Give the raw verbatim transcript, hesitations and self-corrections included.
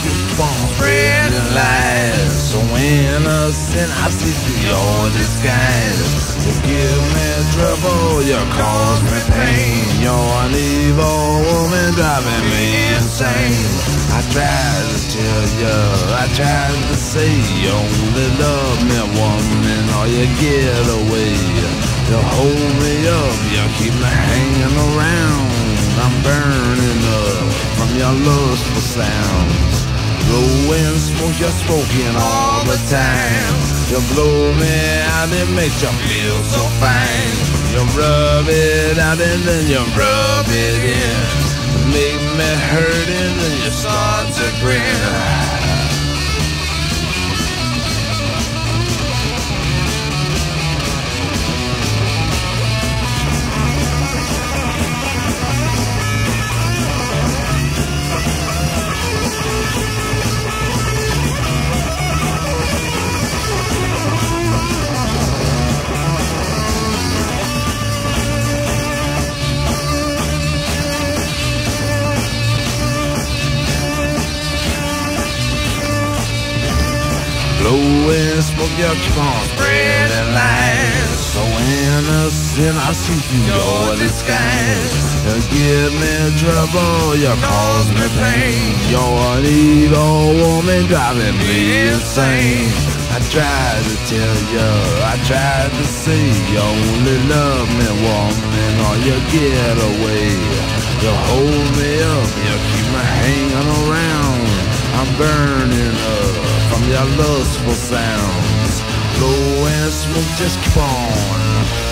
just keep on spreading lies. So innocent, I see through your disguise. You give me trouble, you cause me pain. You're an evil woman driving me insane. I tried to tell you, I tried to say you only love me, woman, or you get away. You hold me up, you keep me hanging around. I'm burning up from your lustful sounds. Blowin' smoke, you're smoking all the time. You blow me out, it makes you feel so fine. You rub it out and then you rub it in. Make me hurt and then you start to grin. Blowin' smoke, you keep on spreading lies. So innocent, I see through your disguise. You give me trouble, you cause me pain. You're an evil woman driving me insane. I tried to tell you, I tried to say you only love me, woman, or you get away. You hold me up, you keep me hanging around. I'm burning up from your lustful sounds. Blow and smoke, just keep on